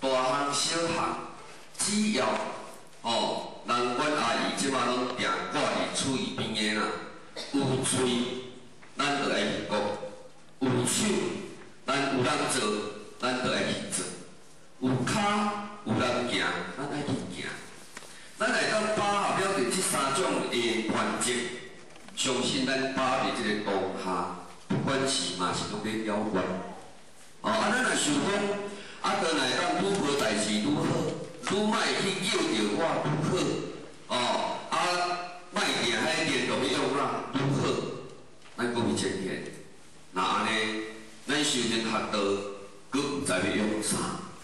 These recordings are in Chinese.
大项小项，只要人阮阿姨即马拢定挂伫厝伊边个啦，有喙咱就爱去讲，有手咱有人做，咱就爱去做，有骹有人行，咱爱去行。咱来当把握了着即三种的原则，相信咱把握即个当下，不管是嘛是拢咧了决。咱若想讲，倒来当愈无代志愈好，愈莫去叫着我愈好，莫定海电动用啦愈好，咱搁去前行。那安尼，咱修行学道，搁毋知要用啥？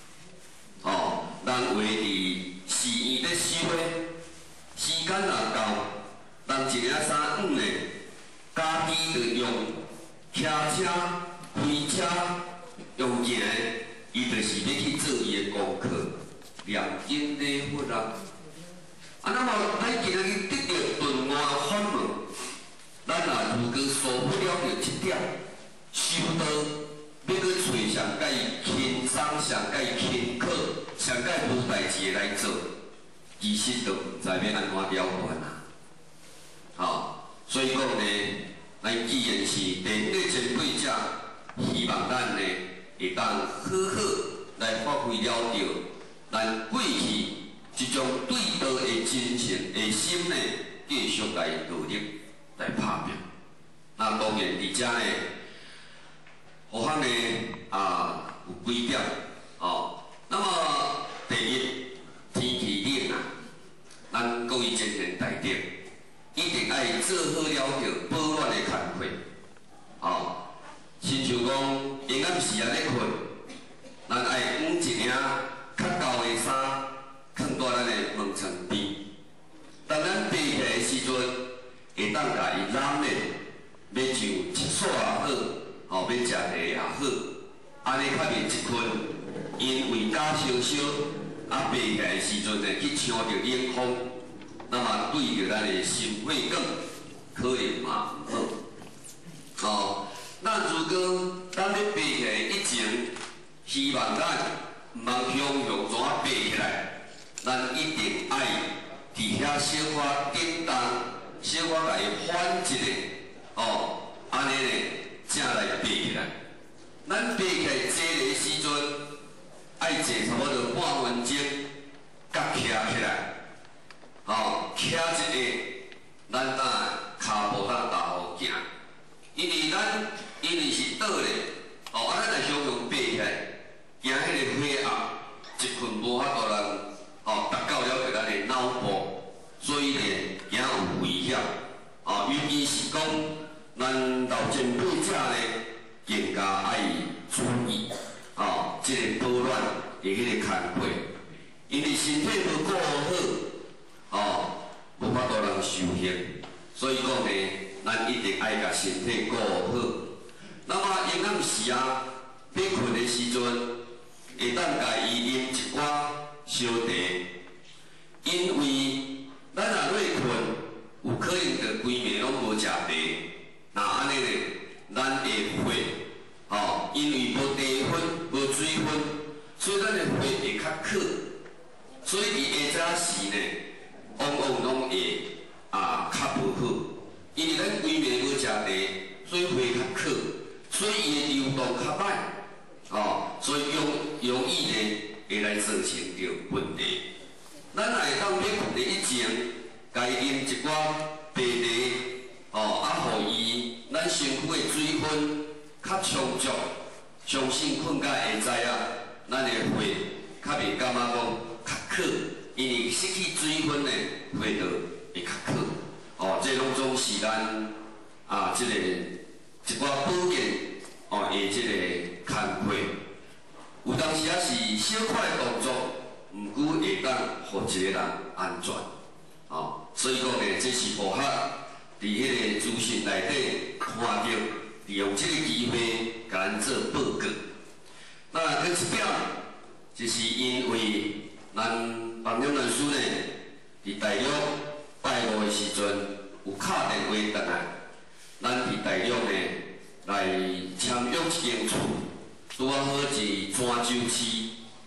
人为伫寺院咧修诶，时间若到，人一领衫呢，家己着用骑车、飞车用行诶，伊就是要去做伊诶功课，念经礼佛啊。那么咱今日得到顿外法门，咱若如果疏忽了着即点，修道要去找上甲伊轻松、上甲伊轻巧、上甲伊无代志来做，其实就毋知要安怎了断啊。所以讲呢，咱既然是第一前辈者，希望咱呢会当好好来发挥了着咱过去即种对道的真诚的心呢，继续来努力来打拼。那当然伫遮呢，互咱呢有几点那么第一，天气冷咱各位前贤大德一定爱做好了着保暖的工课。亲像讲，阴暗时咧困，咱爱换一领较厚的衫，放在咱的门床边。当咱爬起来的时阵，会当甲伊揽咧，要上厕所也好，要食茶也好，安尼较袂一困。因为加烧烧，爬起来的时阵呢，去呛着冷风，那么对着咱的心血管可能嘛毋好。咱如果咱咧爬起来以前，希望咱毋通雄雄怎爬起来，咱一定爱伫遐小可叮当，小可甲伊反一下，安尼呢，才来爬起来。咱爬起来坐的时阵，爱坐差不多半分钟，甲徛起来，徛一下，咱当骹步当大步行，因为是倒咧，咱来雄雄爬起来，行迄个血压，一困无法度人，达到了着咱的脑部，所以呢，行有危险，尤其是讲咱老前辈者呢，更加爱注意，即个保暖的迄个工课，因为身体无顾好，无法度人修行，所以讲呢，咱一定爱甲身体顾好。那么阴暗时要困的时阵，会当甲伊啉一寡烧茶，因为咱若累困，有可能着规暝拢无食茶，那安尼呢，咱的血，因为无茶分、无水分，所以咱的血会较渴，所以伫下早时呢，往往拢会较无好，因为咱规暝无食茶，所以血较渴。所以伊的流动较歹，所以容易呢会来造成着问题。咱若会当要困的以前，家己啉一寡白茶，互伊咱身躯的水分较充足，相信困甲下知咱的血较袂感觉讲较渴，因为失去水分呢，血就会较渴。这拢总是咱即个。一寡保健的即个工课，有当时也是小块的动作，毋过会当互一个人安全。所以讲呢，这是互学伫迄个资讯内底看到，利用这个机会甲咱做报告。那第一点，就是因为咱房长老师呢，伫大陆拜五的时阵有敲电话倒来。咱伫大陆呢来签约一间厝，拄啊好是泉州市咱这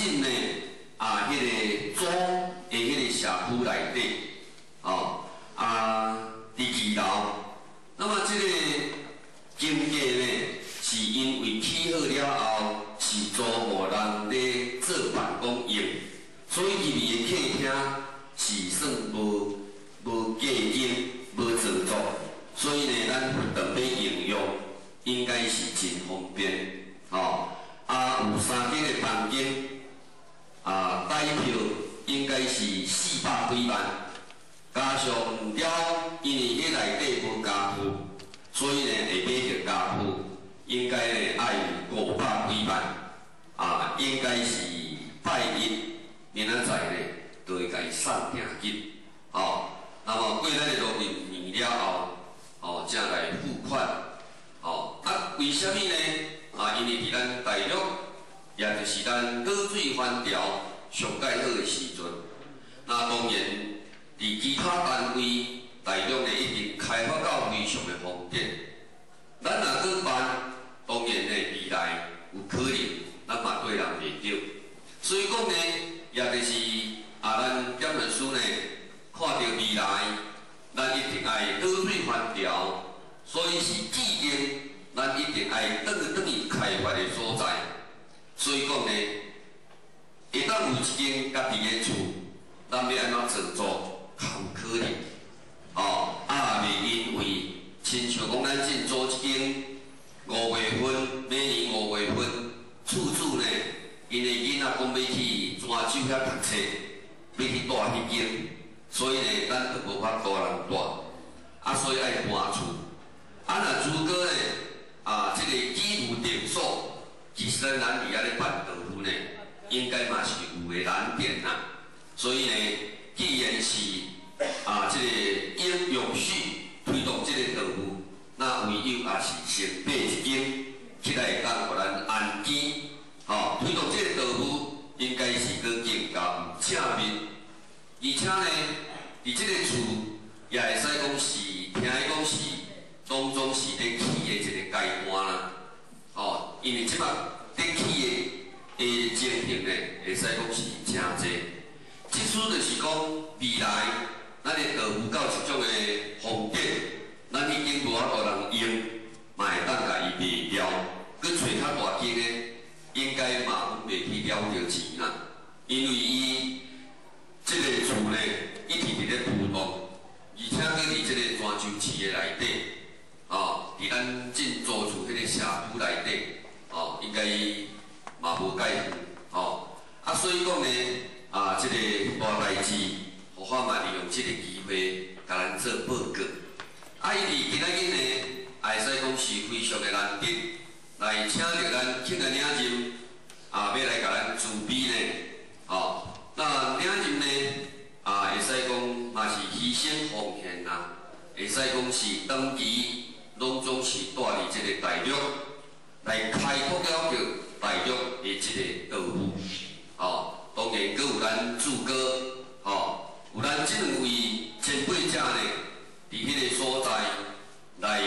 进呢迄个组的迄个社区内底，伫二楼。那么这个经价呢，是因为起好了后，是租互人咧做办公用，所以入面的客厅是算无价金、无自助，所以呢，咱当要应用，应该是真方便。有3间的房间，台票应该是400几万，加上了，因为迄内底无家具，所以呢会买着家具，应该呢爱有500几万，应该是拜一，明仔载呢就会甲伊送定金，那么过咱的录音年了后，才来付款，为什么呢？因为伫咱大陆，也就是咱岛水环潮上介好的时阵，那当然，伫其他单位，大陆呢已经开发到非常的方便。咱若去办，当然呢未来有可能，咱嘛对人袂着。所以讲呢，也就是咱检验师呢，看到未来，咱一定爱岛水环潮，所以是既定。咱一定爱转去开发的所在，所以讲呢，会当有一间家己的厝，咱要安怎自助，较有可能。袂因为亲像讲咱正租一间5月份，每年5月份，厝主呢，因的囡仔讲要去泉州遐读册，要去住迄间，所以呢，咱就无法度人住，所以爱搬厝。若如果呢？这个几乎定数，其实咱伫遐咧办豆腐呢，应该嘛是有个难点啦。所以呢，既然是这个应永续推动这个豆腐，那唯有也是先买一间，起来会当互咱安基。推动这个豆腐，应该是搁更加有正面，而且呢，伫这个厝也会使讲是听伊讲是。当中是咧起的一个阶段啦，因为即摆咧起的情形呢，会使讲是真济。即使就是讲未来，咱的豆腐到一种的风景，咱已经无法度人用，嘛会当甲伊卖掉，佮找较大间的，应该嘛袂去了着钱啦。因为伊即个厝呢，一直伫咧浮动，而且佮伫即个泉州市的内底。伫咱正租厝迄个社区内底，应该嘛无解决，所以讲呢，即个大代志，互我嘛利用即个机会，甲咱做报告。伊今仔日呢，也会使讲是非常的难得，来请着咱庆个领袖，要来甲咱助威呢，那领袖呢，会使讲嘛是牺牲奉献啦，会使讲是长期。拢总是带入即个大陆来开拓了着大陆的即个豆腐，当然佮有咱朱哥，有咱即两位前辈者呢，伫迄个所在来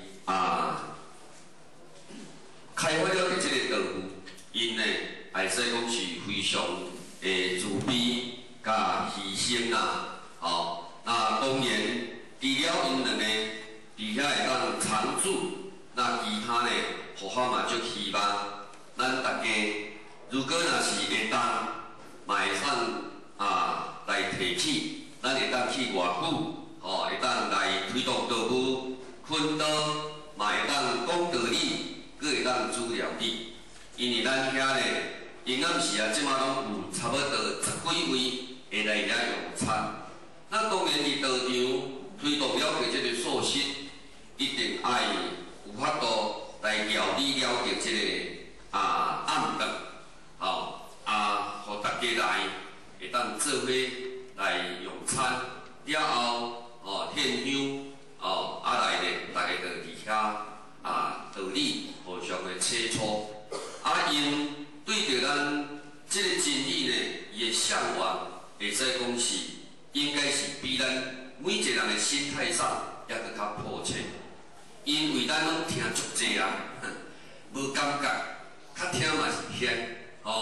开发了着即个豆腐，因呢会使讲是非常的自卑甲牺牲啦，那当然除了因两个。伫遐会当常驻，那其他呢，互我嘛足希望，咱大家如果若是会当，嘛会当来提起，咱会当去外府，会当来推动豆腐奋斗，嘛会当讲道理，佮会当主疗理，因为咱遐呢，因暗时即马拢有差不多10几位会来遐用餐，那当然伫道场推动了解即个素食。一定爱有法度来料理了解即个暗顿，互大家来会当做伙来用餐，了后献香，来咧大家就伫遐道理互相的切磋，因对着咱即个真理呢，伊的向往会使讲是应该是比咱每一个人的心态上也搁较迫切。因为咱拢听足济啊，无感觉，较听嘛是偏，咱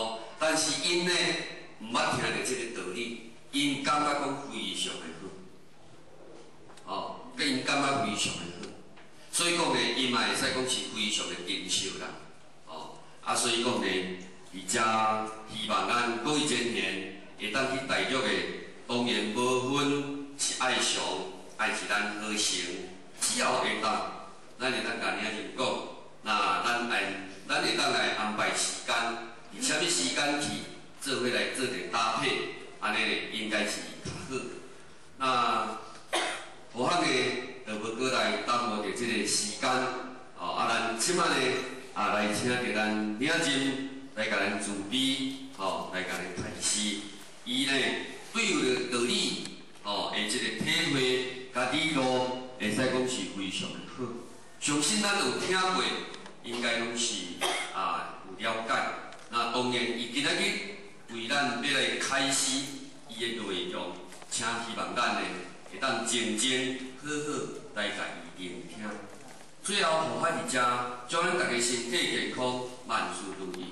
但是因呢，毋捌听到即个道理，因感觉讲非常的好，哦，甲因感觉非常的好，所以讲呢，因嘛会使讲是非常的优秀啦，哦，啊，所以讲呢，而且希望咱各位前年会当去大陆的，当然无分是爱上，爱是咱好成，只要会当，咱会当甲领人讲，那咱会当来安排时间，伫啥物时间去做伙来做点搭配，安尼呢应该是较好。那无项呢，就要过来耽误着即个时间，哦，啊，咱即摆呢，来请着咱领人来甲咱自比，哦，来甲咱开示，伊呢对有道理，哦，的即个体会甲理路，会使讲是非常的好。相信咱有听过，应该拢是有了解。那当然，伊今仔日为咱要来开始伊的内容，请希望咱呢会当静静好好来甲伊聆听。最后，互法伫遮，祝咱大家身体健康，万事如意。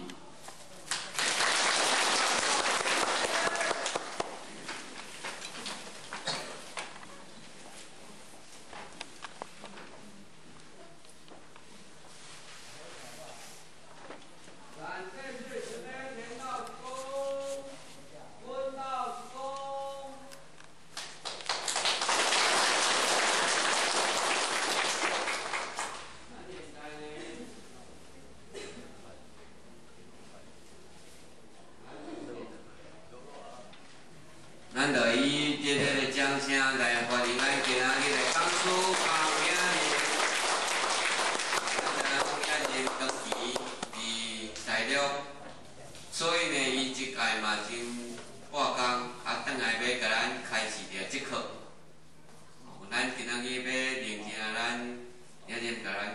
咱就以热烈的掌声来欢迎咱今仔日的讲师高领人。咱高领人长期伫大陆，所以呢，伊即届嘛真挂工，转来要甲咱开始着即课。咱今仔日要聆听咱领人甲咱，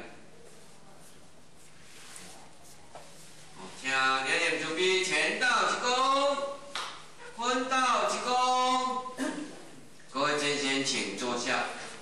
请领人准备前到一躬。分到一躬，各位先生请坐下。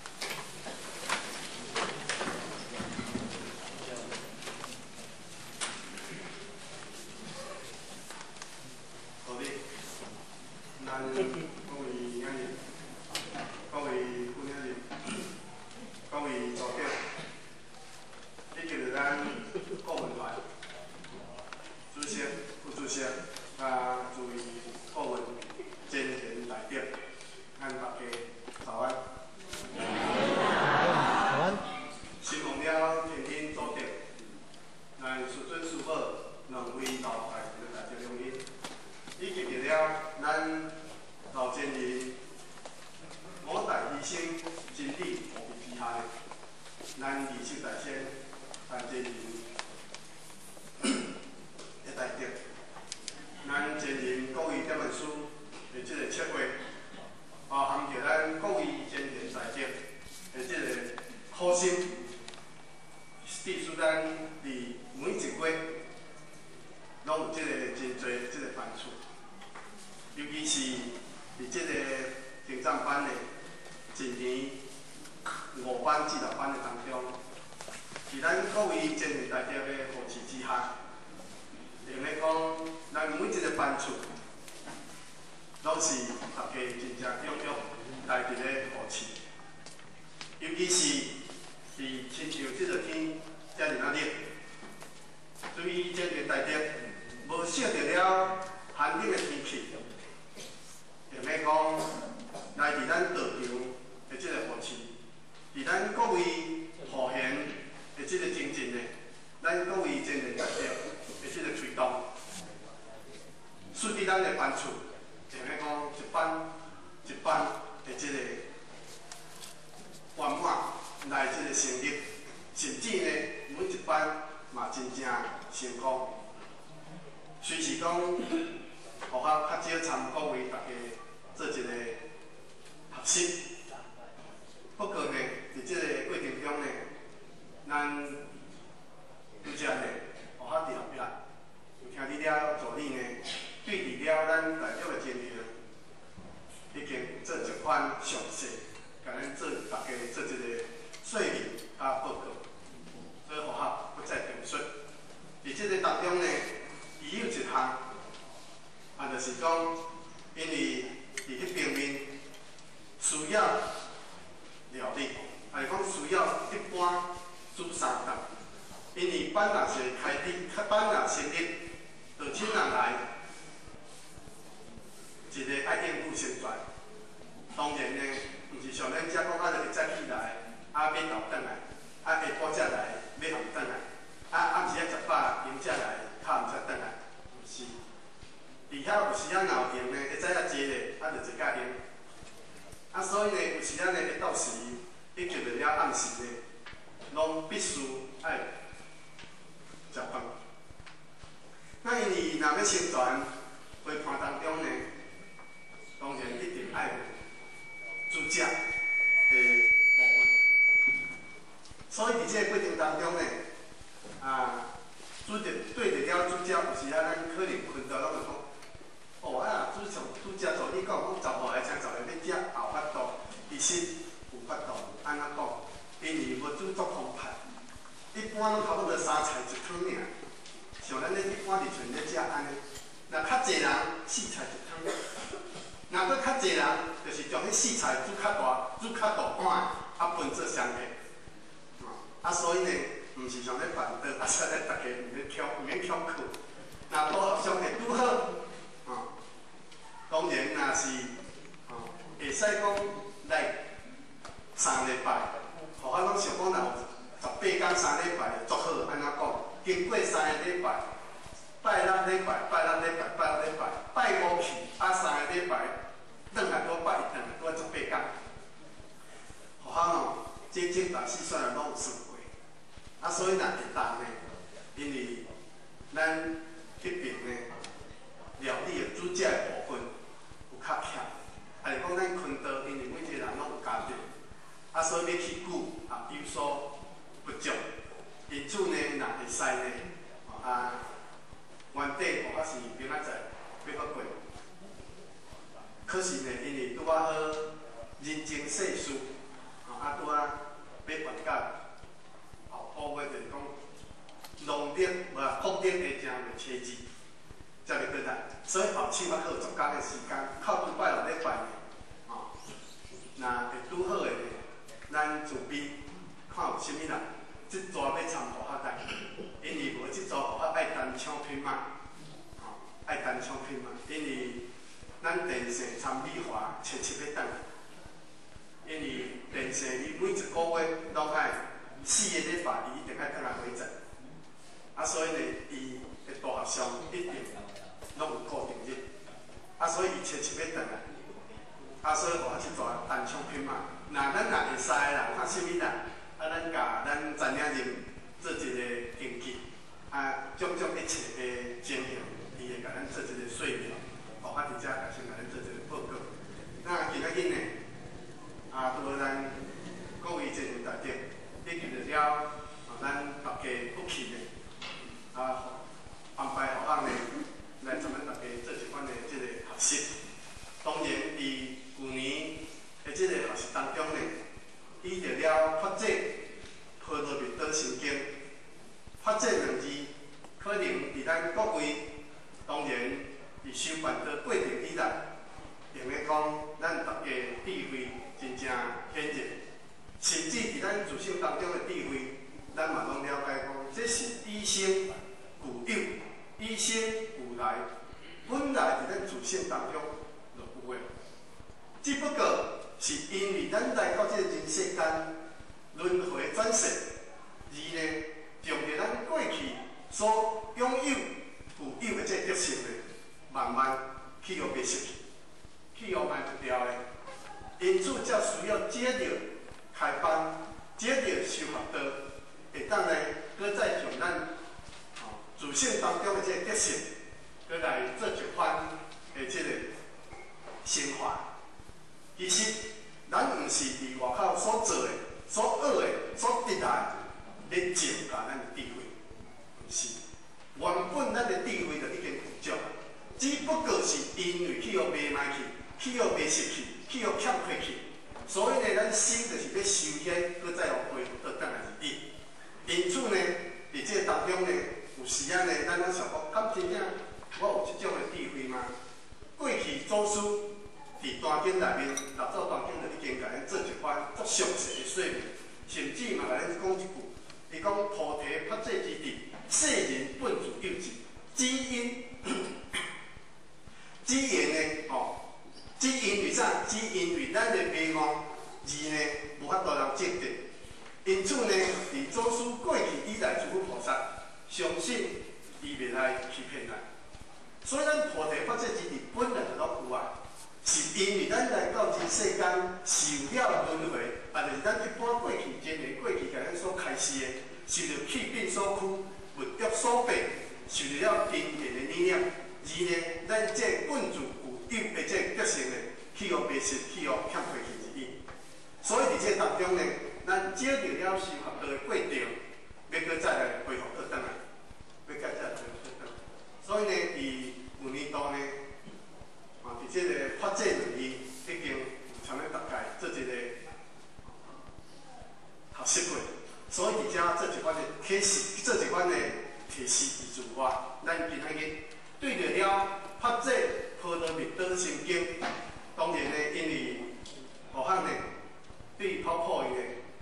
各位，咱各位领人、各位副领人、各位组长，以及着咱顾问团主席、副主席，诸位顾问、前贤来宾，咱大家早安。早安。新望了天天组长，咱师尊师母两位老大的大家荣誉，以及着了咱老前人五代医生真理无比之下，咱二十大先范前人的大德。咱前人各位点文书的即个策划，包含着咱各位前人大德的即个苦心，必须咱伫每一月拢有即个真侪即个班数，尤其是伫即个成长班的一年5班至6班的当中，伫咱各位前人大德的扶持之下。用咧讲，咱每一个班处，拢是大家真正踴跃来伫咧扶持，尤其是伫亲像即个天遮尔热，对于这个大德无适着了寒冷的天气，用咧讲来伫咱道场的即个扶持，伫咱各位护贤的即个精进呢，咱各位前人大德。的即个推动，顺利咱的班处，就咧讲一班一班的即个圆满来即个成立，甚至呢每一班嘛真正成功。虽是讲，互较少参各位大家做一个学习，不过呢，伫即个过程中呢，咱拄则呢。互较特别，有听你了助理呢，对伫了咱大陆的前人，已经做一款详细，甲咱做大家做一个说明甲报告，所以互较不再赘述。伫即个当中呢，伊有一项就是讲，因为伫迄边面需要料理，是讲需要一般煮三顿，因为班若是开日，班若生日，就请人来，一个爱应付先传。当然呢，毋是像咱遮讲啊，就一早起来，啊要豆转来，啊下晡才来要暗转来，啊暗时啊食饱迎才来，较暗才转来，毋是。伫遐有时啊闹用呢，会知影坐咧，啊就一甲用。啊所以呢，有时啊呢，会到时伊叫着了暗时呢，拢必须爱食饭。那因为若要宣传陪伴当中呢，当然一定爱有主食的部分。所以伫这个过程当中呢，对着了主食，有时啊，咱可能困到拢就讲，哦啊，主食做你讲10号来请10个要食，也有法度，其实有法度，安怎讲？因为无煮足方法，一般拢差不多3菜1汤尔。像咱咧一般伫厝咧食安尼，若较济人4菜1汤，若佫较济人，就是将迄4菜煮较大，煮较大碗，分做双客。所以呢，毋是像咧饭桌，说咧大家毋免翘课。若组合相会拄好，当然若是会使讲来3礼拜，互我拢想讲若有18天3礼拜就足好，安怎讲？经过3个礼拜，拜6礼拜，拜5去，3个礼拜，转来搁拜1顿，搁18天。互我这大细算拢有算过。所以若会当呢，因为咱迄边呢料理的主食的部分有较欠，是讲咱昆道，因为每一个人拢有家庭，所以要去久有所不足。因此呢，若会使呢，原底或是明仔载要搁过。可是呢，因为拄啊好人情世事，拄啊要完到后月就是讲农历国历的正月初2，才会过来。所以后手啊好10天的时间，靠拄拜6礼拜呢，若会拄好的呢，咱自备看有啥物人。这组要参考较大，因为无这组互我爱单枪匹马，爱单枪匹马，因为咱电视参美华切要等，因为电视伊每一个月拢爱4个礼拜，伊一定爱倒来回诊，所以呢，伊的大学上一定拢有固定日，所以伊切要倒来，所以互我这组单枪匹马，咱若会使啦，看啥物人。咱甲咱知影人做一个经济，种种一切的情形，伊会甲咱做一个说明，互我伫遮先甲咱做一个报告。那今仔日呢，拄好咱各位节目内底，你记着了，咱大家福气呢，安排互咱呢来咱们大家做一款的这个学习。当然，伫去年的这个学习当中呢。伊着了发展葡萄蜜岛神经，发展2字，可能伫咱各位，当然伫修办的过程以来，用咧讲咱大家智慧真正显著，甚至伫咱自身当中的智慧，咱嘛拢了解讲，这是以生俱有，以生俱来，本来伫咱自身当中就有诶，只不过。是因为咱来到这个人世间轮回转世，而呢，将着咱过去所拥有具有的这特性呢，慢慢去互袂失去，去互卖不掉咧。因此，才需要接着开班，接着修学道，会当呢，搁再将咱自性当中的这个特性，搁来做一番的这个升华。其实，咱毋是伫外口所做的、所学的、所得来，咧增加咱的智慧，毋是。原本咱的智慧就已经有足，只不过是因为去互卖卖去，去互卖失去，去互欠亏去，所以呢，咱心就是要修显，搁再互恢复到当来日子。因此呢，伫这当中呢，有时啊呢，咱想讲，敢真正我有这种的智慧吗？ 祖师伫单经内面，六祖单经就已经甲咱做一番足详细的说明，甚至嘛甲咱讲一句，伊讲菩提发迹之地，世人本自有志，只因只因为啥？只因为咱的迷惘，而呢无法度人证得。因此呢，伫祖师过去以来诸佛菩萨，相信伊袂来欺骗咱。所以咱菩提发迹之地本来就拢有啊，是因为咱来到这世间受了轮回，也就是咱一般过去前的过去甲咱所开示的，受到气病所驱，物业所逼，受到了金钱的理念，而呢，咱这本自具有的这德性呢，去互迷失，去互欠亏去之意。所以伫这当中呢，咱找到了修学道的过程，要搁再来恢复倒转来，要再来恢复倒转来。所以呢，伫有年度呢，伫这个发迹论义已经参咱大家做一个学习过，所以伫遮做一款的启示，做一款的提示自外，咱今仔日对着了发迹波罗蜜多心经，当然呢，因为学校呢对泡泡伊呢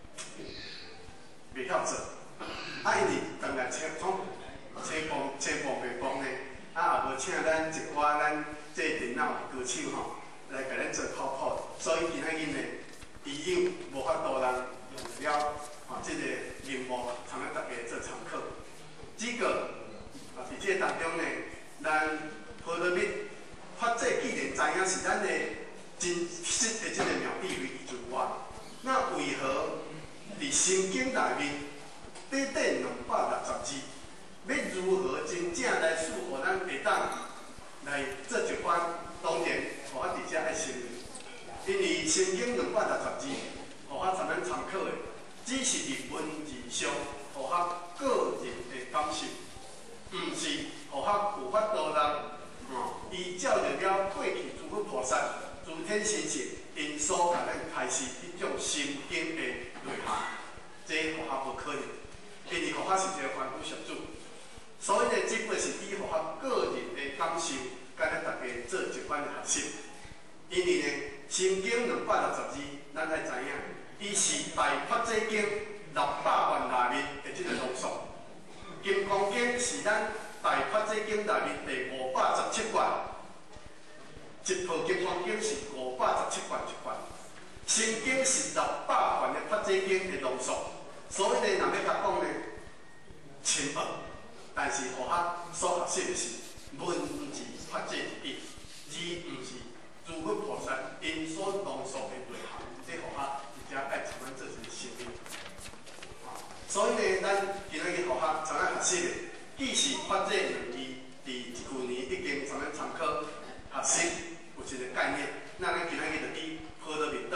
袂晓做，因为当然车帮袂帮呢，也无请咱一寡咱这电脑歌手吼来甲咱做泡泡，所以今仔日呢，医院无法度人用了这个任务，参咱大家做参考。只个伫这当中呢，咱波罗蜜发迹既然知影是咱的真实的这个妙谛为之外，那为何伫心经内面短短260字，要如何真正来使互咱会当来做一番？当然，互我伫遮爱承认，因为心经260字，互我参咱参考的，只是伫文字上互我个人的感受，毋是互我有法度人依照着了过去诸佛菩萨、诸天神仙因所甲咱开示一种心经的内涵，这互我无可能，因为互我是一个凡夫俗子，所以呢，只不过是以互我个人的感受，甲咱大家做一番的学习。因为呢，心经260字，咱来知影，伊是大发迹经600万内面的这个浓缩，金刚经是咱大发迹经内面第517卷，一部金刚经是517卷一卷，心经是600卷的发迹经的浓缩，所以呢，若要甲讲呢，深奥，但是互我所学习的是文字发迹之地，而毋是诸佛菩萨因所浓缩的内涵，这互我直接爱参咱做一个承认。所以呢，咱今仔日互我参咱学习的，既是发迹论义，伫去年已经参咱参考学习有一个概念，那咱今仔日就以波罗蜜多。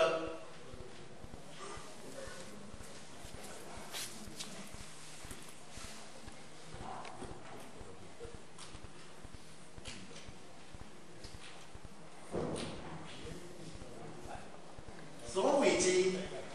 所谓之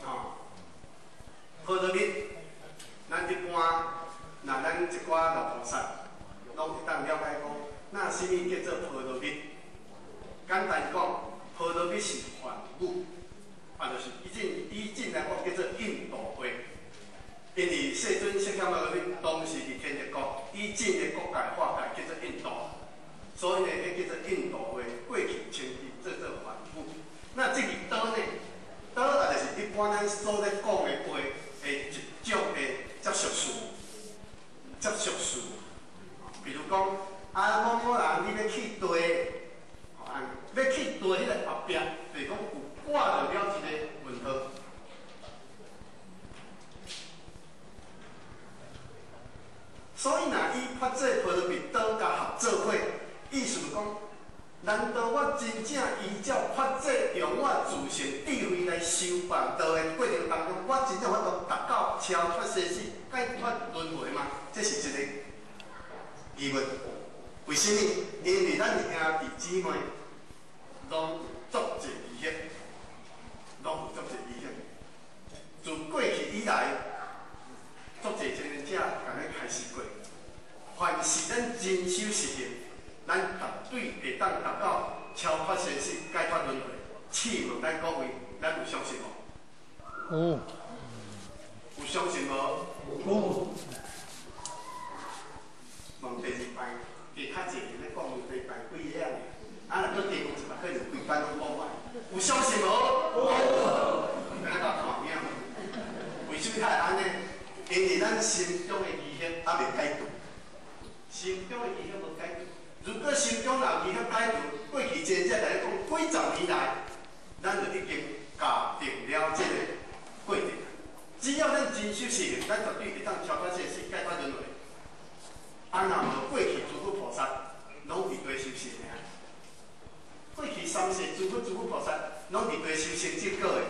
波罗蜜，咱一般，那咱一寡老菩萨，拢会当了解讲，那什么叫做波罗蜜？简单讲，波罗蜜是梵语，就是以前来讲叫做印度话。因为世尊释迦牟尼佛当时伫天竺国，以前的国界化界叫做印度，所以呢，迄叫做印度话，过去称之做梵语。那这个刀呢？刀也就是一般咱所咧讲的话的一种的接续词，比如讲，某某人你要去地，要去地迄个后壁，就是讲有挂着了一个问号。所以，若伊发这波罗蜜多甲合作伙，意思是讲。难道我真正依照发迹，用我自身智慧来修办道的过程当中，我真正法度达到超脱生死、解脱轮回吗？这是一个疑问。为什么？因为咱兄弟姊妹拢有足济疑惑，自过去以来，足济前人者甲咱开示过，凡是咱真修实行。咱绝对会当达到超超脱现实，解脱轮回，试问咱各位，咱有相信无？ 有。 有相信无？ 有。 问第二摆，加较济人咧讲第二摆几个尔，啊，若搁第五一摆，可能规班拢讲完。有相信无？有。咱甲看影，为什么会安尼？因为咱心中的疑惑还未解决，心中的疑惑无解决。如果心中有疑惑解决，过去真正来讲，几十年来，咱就已经搞定了这个过程。只要咱真修行，咱绝对会当超脱现实，解脱轮回。啊，若无过去诸佛菩萨，拢伫地修行的。过去三世诸佛菩萨，拢伫地修行结果的。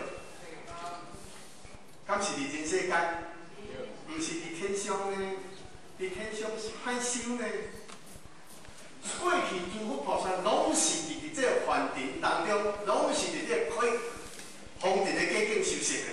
敢是伫人世间？毋是伫天上呢？伫天上是歹修呢？过去诸佛菩萨拢是伫这个梵庭当中，拢是伫这可以方便的假境修行的。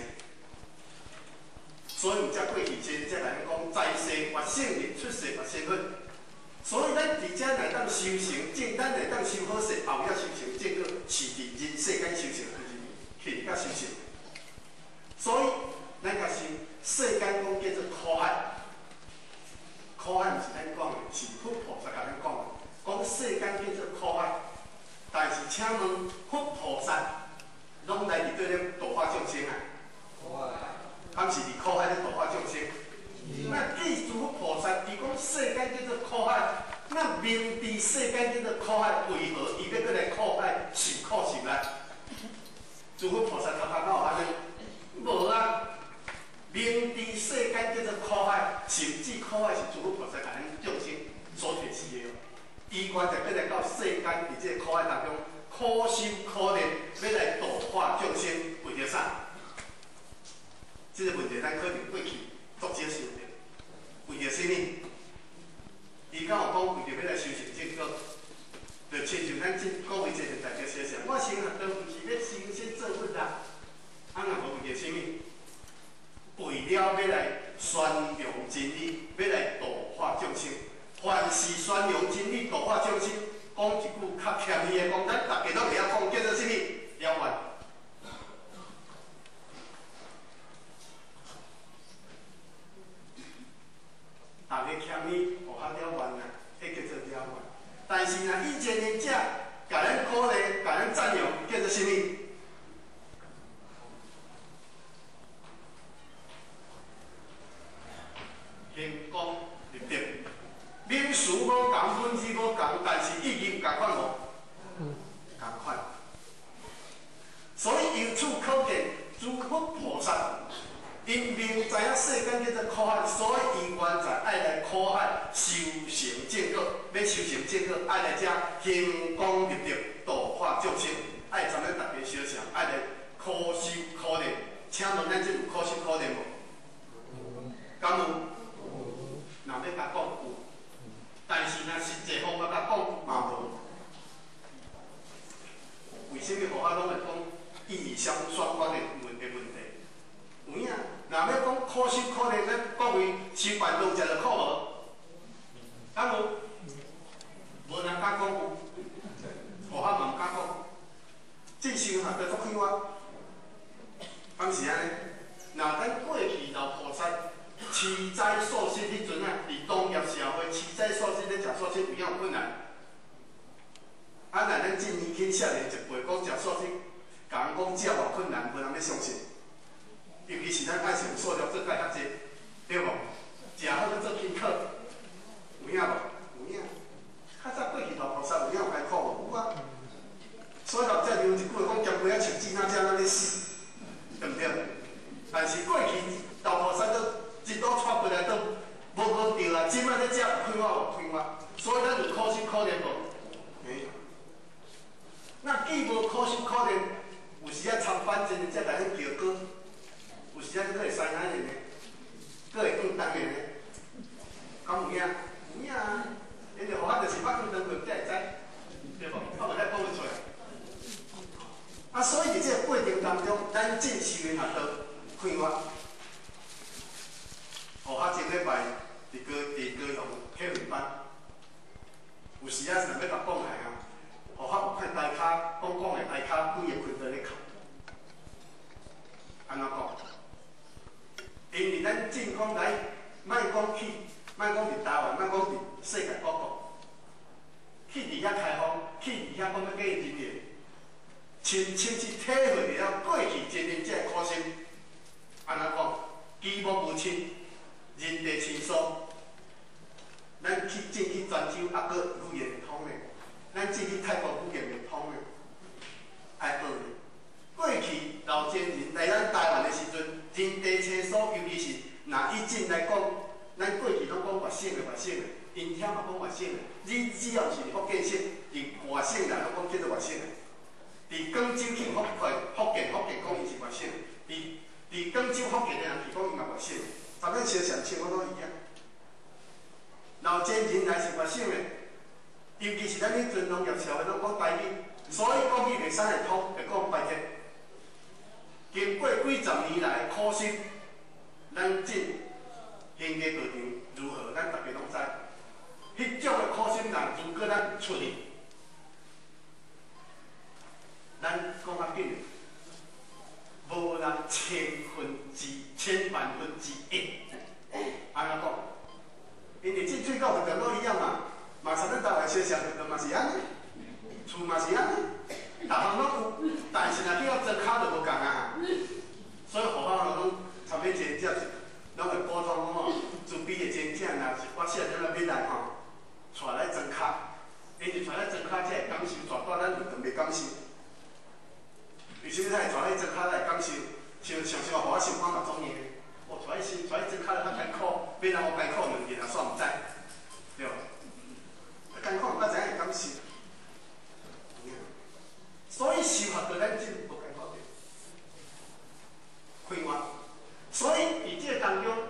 所以，才过去真正来讲，在世发圣人，出世发仙佛。所以，咱伫遮来当修行，正咱来当修好势，后尾修行，正个是伫人世间修行，就是去甲修行。所以，咱甲修世间讲叫做苦海，苦海毋是咱讲的，是佛菩萨甲咱讲的。讲世间叫做苦海，但是请问佛菩萨拢来伫对咧度化众生啊？敢是伫苦海咧度化众生？那既诸佛菩萨伫讲世间叫做苦海，那明知世间叫做苦海，为何伊要搁来苦海受苦受难？诸佛菩萨头壳哪有安尼？无啊！明知世间叫做苦海，甚至苦海是诸佛菩萨甲咱众生所提示的哦。伊原就搁来到世间，伫这个苦海当中苦修苦练，要来度化众生，为着啥？这个问题咱可能过去足少想着，为着什么？伊敢有讲为着要来修成正果，就亲像咱各位这个大家写写，我成学堂毋是要修身做佛啦，啊，若无为着什么？为了要来宣扬真理，要来度化众生。凡是宣扬真理、度化众生，讲一句较谦虚的讲，咱大家都会晓讲，叫做什么？了愿。大家谦虚，学较了愿啊，迄叫做了愿。但是若以前人者甲咱鼓励、甲咱赞扬，叫做什么？行功立德，名词无共，分字无共，但是意义共款无？共款。所以由此可见，诸佛菩萨因明知影世间叫做苦海，所以伊原在爱来苦海修成正果。要修成正果，爱来遮行功立德，度化众生，爱咱们大家相像，爱来苦修苦练。请问咱这有苦修苦练无？敢有？若要甲讲有，但是若实际方法甲讲嘛无。为什么互我拢会讲意义相关的问题？有影，若要讲苦修苦练，咱各位吃饭拢食着苦无？敢无？无人敢讲有，互我嘛毋敢讲。这修学着足快活，敢是安尼？若咱过去老菩萨。持斋素食迄阵啊，伫农业社会，持斋素食咧食素食有影有困难。啊，若咱今年轻少年一辈讲食素食，甲人讲食偌困难，无人要相信。尤其是咱爱上数量做介较济，对无？食好去做轻考，有影无？有影。较早过去老菩萨有影有艰苦无？有啊。所以老早有一句讲，咸鸡仔穿纸哪只咱咧死，对毋对？但是过去老菩萨都一路带过来都无着啊！即摆咧食有快活无快活，所以咱就苦修苦练无。那既无苦修苦练，有时啊参反真才来咱叫过，有时啊佫会塞奶的呢，佫会放蛋的呢，敢有影？有影啊！因着互我就是捌放蛋过才会知，对无？我袂使讲得出来。啊，所以伫这个过程当中，咱正修的学道快活。互我前礼拜伫高雄启训班，有时啊若要甲讲来啊，互我有看台去骹，讲的排骹规个困在咧哭，安怎讲？因为咱政府来，莫讲去，莫讲伫台湾，莫讲伫世界各国，去伫遐开放，去伫遐讲要给人民，亲自体会了过去前人者的苦心。安怎讲？举目无亲，人地亲疏。咱去进去泉州，还佫语言袂通嘞；咱进去泰国语言袂通嘞，爱学嘞。过去老前人来咱台湾的时阵，人地亲疏，尤其是若以进来讲，咱过去拢讲外省的，因遐嘛讲外省的。你只要是福建省，伫外省人拢讲叫做外省的。伫广州去福建讲伊是外省的。伫广州福建的人去讲伊嘛外省的，咱们相像情况都一样。老前人来是外省的，尤其是咱迄阵农业社会拢讲台语，所以国语袂使会通，会讲白话。经过几十年来的苦心，咱进经济过程如何，咱大家拢知。迄种的苦心人，如果咱出去，咱讲较紧的，无人千万分之一，安怎讲？因为进水到河都一样嘛，嘛像咱台湾小城河嘛是安尼，厝嘛是安尼，逐项拢有，但是若去到庄脚就无共啊。所以学校拢差不多真正拢会补充讲吼，自闭的真正若是我小阵来要来吼，带来庄脚，因为带来庄脚才会感受，带到咱就袂感受。为什么才会带来庄脚来感受？像上互我想看嘛中年。我带庄脚来较艰苦，要让我艰苦2年也煞毋知，对无？艰苦毋捌知影会感受，所以修学对咱真无艰苦着，开发。所以伫这当中，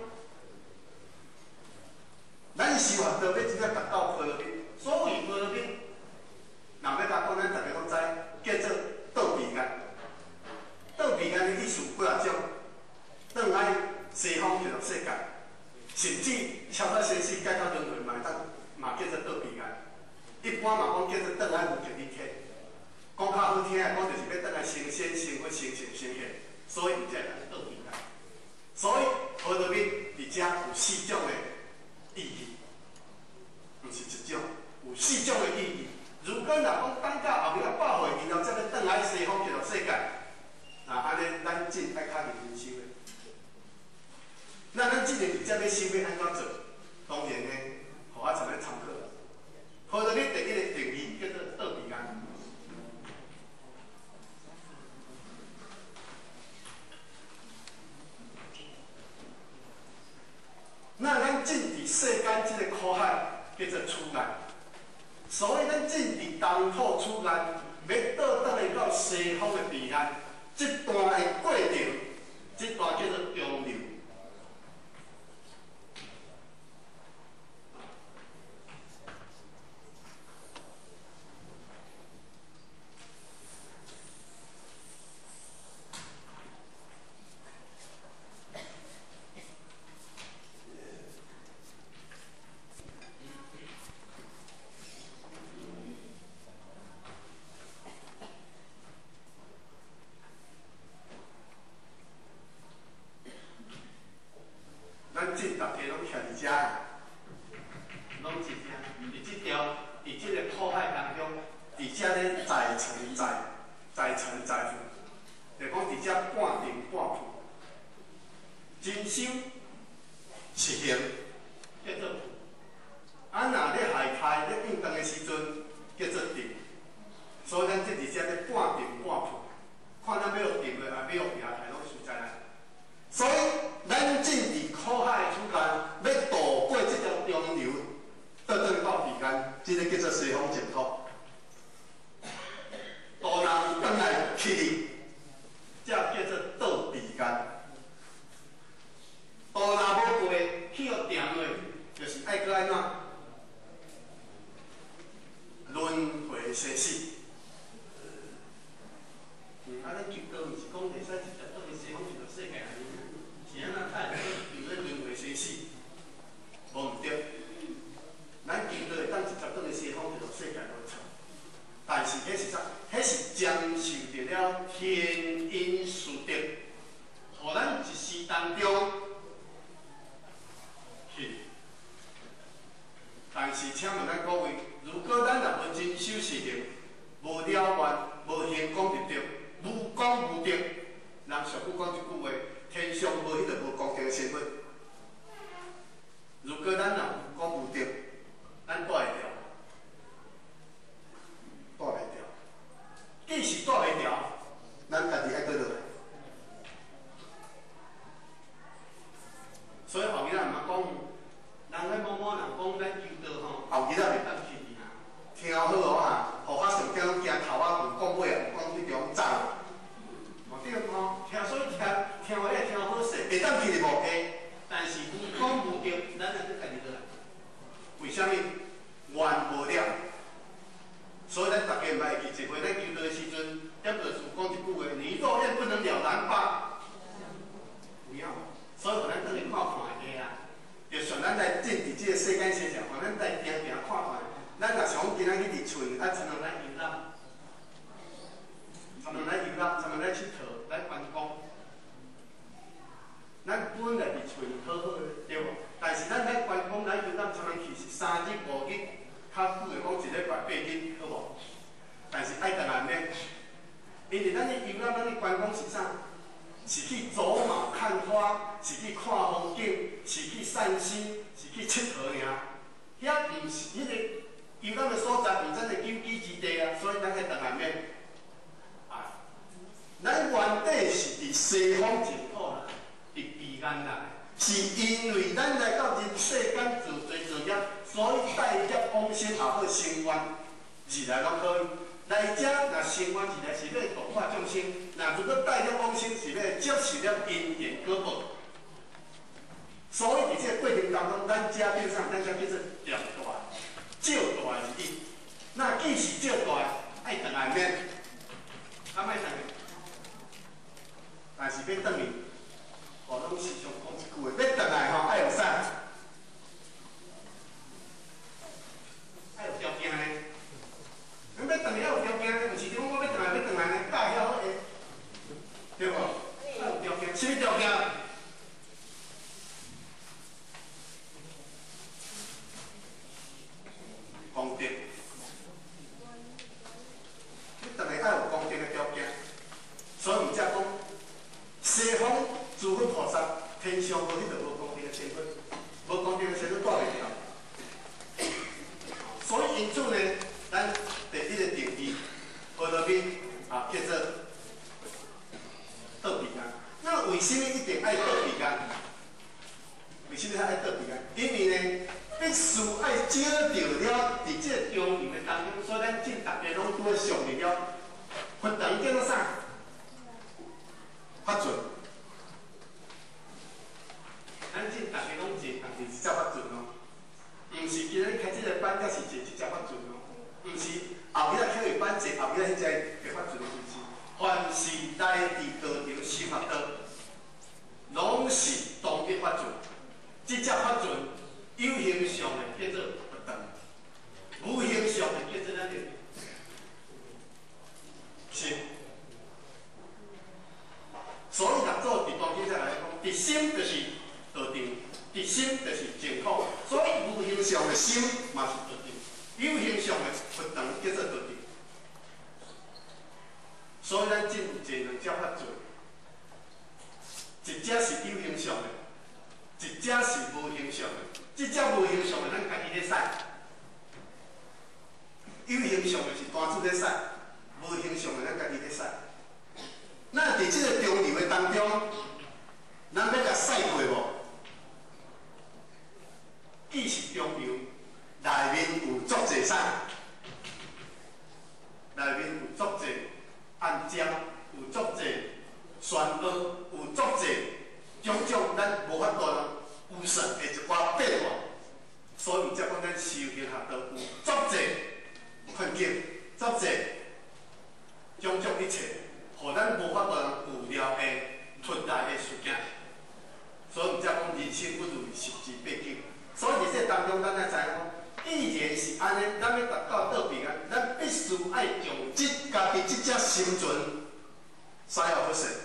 咱修学着要真正达到和平。所谓和平，若要甲讲，咱大家拢知，叫做倒避案。倒避案的意思几啊种，转来。西方叫做世界，甚至超早先世界到轮回嘛叫做倒避案。一般嘛讲叫做转来无极一体。讲较好听的，讲就是要转来升仙、升佛、升神、升现，所以才来倒避案。所以和平伫遮有4种的意义，毋是一种，有4种的意义。如果若讲等到后面100岁以后，才要转来西方叫做世界，安尼咱真爱较认真修的。那咱即个伫遮要修要安怎做？当然呢，互我参咧参考。和平第一个定义叫做倒避案。那咱进伫世间即个苦海叫做出难，所以咱进伫东土出难，要倒转来到西方的避难，这段的过程，这段叫做中流。咱即大家拢徛伫遮，拢是遮。伫即个苦海当中，伫遮咧载沉浮，就讲伫遮半沉半浮，真修实行叫做浮。若咧海滩咧运动的时阵叫做沉，所以咱即伫遮咧半沉半浮，看咱要沉的，还要平台拢实在啊。所以咱进伫苦海的主间，要渡过这条中流，倒转到彼岸，这个叫做西方净土。渡人转来去哩，这叫做倒彼岸。渡人无过，去互定天因殊德，互咱一世当中去。但是，请问咱各位，如果咱若无真修实行，无了愿，无行讲入德，无讲无德，人俗语讲一句话：天上无迄个无公德的身份。如果咱若有讲无德，咱带会掉，带袂掉。既是带袂掉，咱家己爱倒落来。所以后日嘛讲，人咧某某人讲咱求道吼，后日仔袂当去啊。听好哦哈，互较上惊惊头仔问讲尾啊，讲迄种走。哦对吼，所以听话咧听好势，会当去就无会，但是有讲无对，咱就家己倒来。为虾米？缘无了，所以咱大家毋爱记一回，咱求道的时阵，点着是讲一句话：你若愿不能了然吧，不要。所以，互咱倒去看看下啊，就像咱来进伫即个世间生活，咱来定定看看。咱若想今仔日伫厝啊，常常来游览，常常来游览，常常来佚佗，来观光。咱本来伫厝好好的，对无？但是咱来观光来游览，常常去是3日5日，较久的讲1礼拜8日，好无？但是爱当然免，因为咱咧游览，咱咧观光是啥？是去走马看花，是去看风景，是去散心，是去佚佗尔。遐毋是迄个游览的所在，毋真个九基之地啊，所以咱爱当然免。啊，咱原底是伫西方净土啦。伫彼岸来，是因为咱来到人世间做罪作业，所以带业往生也好生愿，日来拢可以。来遮若生愿日来是要度化众生，若如果带业往生是要接受了因缘果报。所以伫这个过程当中，咱遮叫啥？咱遮叫做量大、少大而已。那既是少大，爱当然免，咱爱当然，但是要等于。我拢时常讲一句话，要倒来吼，爱有啥？爱有条件呢。咱要倒来要有条件呢，毋是讲我要倒来呢，教会晓会，对无？爱有条件，啥物条件？功德。你倒来爱有功德的条件，所以毋则讲西方。诸佛菩萨天上无迄个无公平的身份，无公平的身份带袂掉。所以因此呢，咱第一个定义，佛道面啊叫做倒彼岸。那为什么一定爱倒彼岸？为什么爱倒彼岸？因为呢，必须爱照着了伫这个中原的当中，所以咱尽大家拢拄上面了。佛等于叫做啥？法准。咱即大家拢坐，但是一只法准哦，毋是今日开即个班，才是坐一只法准哦，毋是后日开个班坐，后日迄只个法准，毋是。凡是来伫道场修法道，拢是同一法准。即只法准有形象的叫做不等，无形象的叫做咱个心。所以六祖伫当今才来讲，伫心就是。道场，伫心就是净土，所以无形象的心嘛是道场，有形象的佛堂叫做道场。所以咱真有坐两只法准，一只是有形象的，一只是无形象的。这只无形象的咱家己咧使，有形象的是单主咧使，无形象的咱家己咧使。那伫这个中流的当中，咱要甲使过无？既是中流，内面有足侪啥？内面有足侪暗礁，有足侪漩涡，有足侪种种咱无法度预算的一寡变化。所以才讲咱修行学道有足侪困境，足侪种种一切，互咱无法度预料的出来的事件。所以才讲人生不如意十之八九。所以伫这当中，咱才知影讲，既然是安尼，咱要达到倒平安，咱必须爱从家己即只心存使后不顺，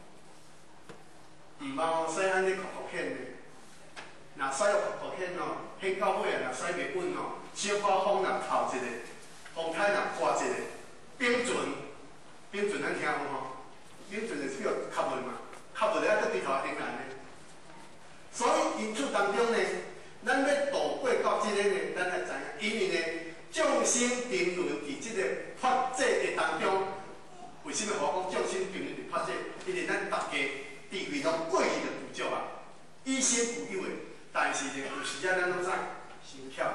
毋茫使安尼酷酷显的。若使酷酷显哦，显到尾啊，若使袂稳哦，小可风若透一个，风台若刮一个，冰准咱听有吼？冰准就是叫卡门嘛，卡门了，搁对头顶来呢。所以因此当中呢，咱要渡过到即个呢，咱来知影，因为呢，众生沉沦伫即个法界的当中，为什么我讲众生沉沦伫法界？因为咱大家智慧拢过去就不足啊，以身有有的，但是呢，有时啊，咱拢知心巧。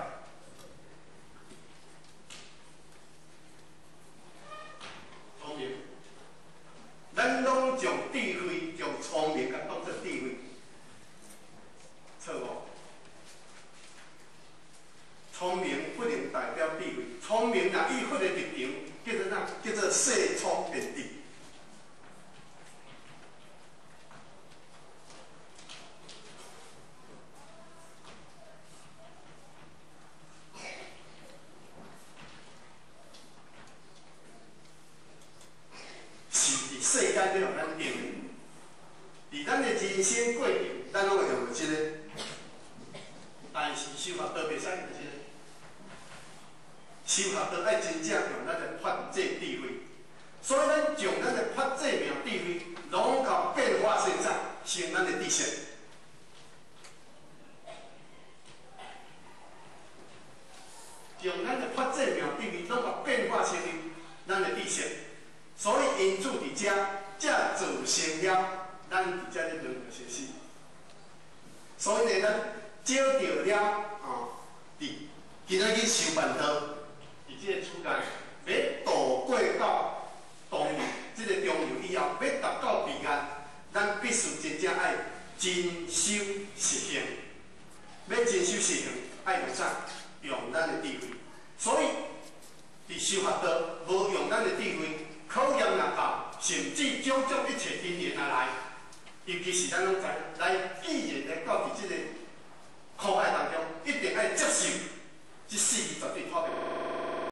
聪明，咱拢将智慧、将聪明，甲当作智慧，错误。聪明不能代表智慧，聪明若依佛的立场，叫做啥？叫做世聪便智。世间要互咱用的，伫咱的人生过程，咱拢会用到即个。但是修学道袂使用即个，修学道爱真正用咱的法界智慧，所以咱将咱的法界妙智慧拢到变化身上，成咱的知识。将咱的法界妙智慧拢到变化成为咱的知识。所以因此伫遮，才造成了咱伫遮咧轮回生死。所以呢，咱找到了伫今仔日修办道，伫即个处间，要渡过到当日即个中游以后，要达到彼岸，咱必须真正爱真修实行。要真修实行，爱用啥？用咱的智慧。所以伫修学道无用咱的智慧。考验若到，甚至种种一切因缘来，尤其是咱拢知，既然来到伫即个苦海当中，一定爱接受即世